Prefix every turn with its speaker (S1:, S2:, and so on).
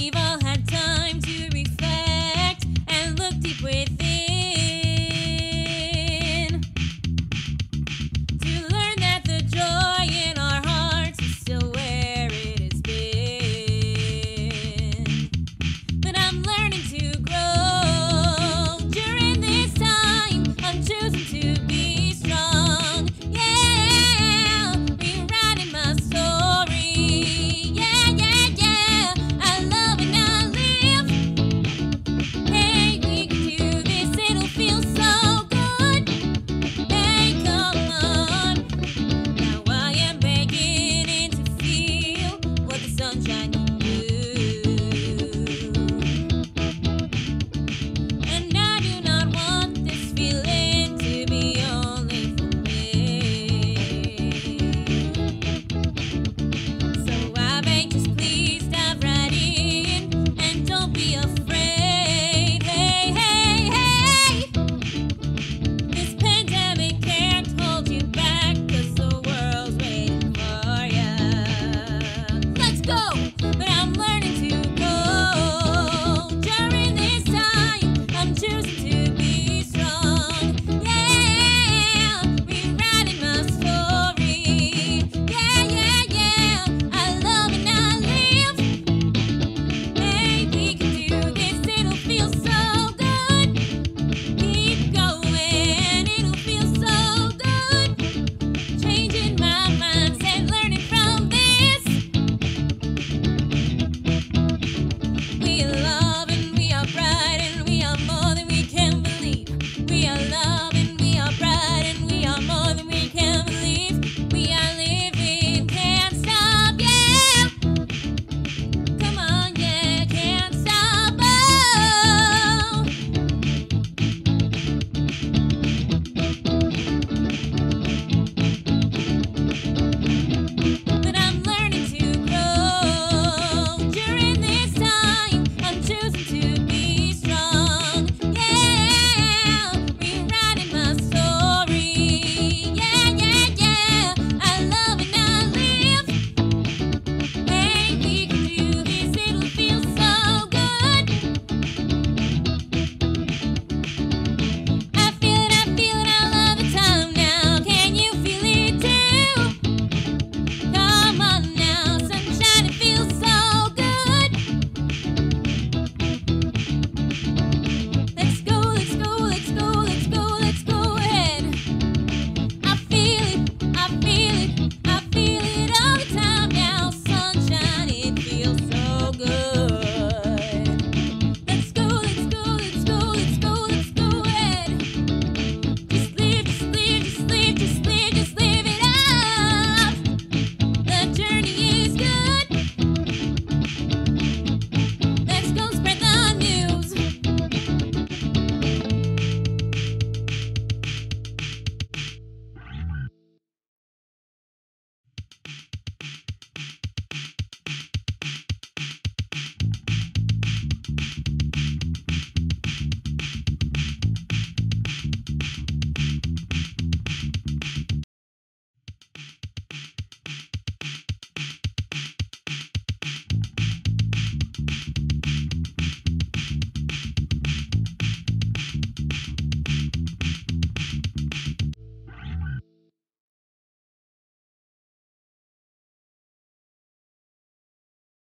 S1: we've all had time to reflect and look deep within to learn that the joy in our hearts is still where it has been. But I'm learning to grow during this time. I'm choosing to be strong. Yeah, rewriting my story. Yeah, yeah, yeah. I love and I live. Hey, we can do this. It'll feel so good. Hey, come on. Now I am beginning to feel what the sunshine can do. And I do not want this feeling to be only for me. So I beg, just please dive right in and don't be afraid. Hey, hey, hey. This pandemic can't hold you back, 'cause the world's waiting for ya. Let's go! But